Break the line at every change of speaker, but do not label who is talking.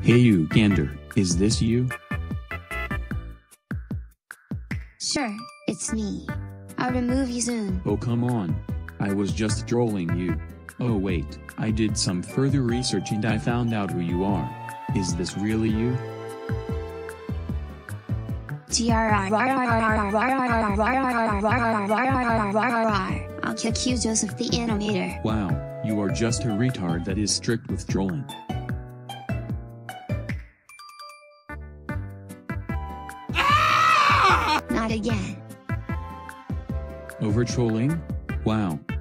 Hey Yugandar, is this you?
Sure, it's me. I'll remove you soon.
Oh come on. I was just trolling you. Oh wait, I did some further research and I found out who you are. Is this really you?
I'll kick you, Joseph the animator.
Wow, you are just a retard that is strict with trolling.
Not again.
Over trolling? Wow,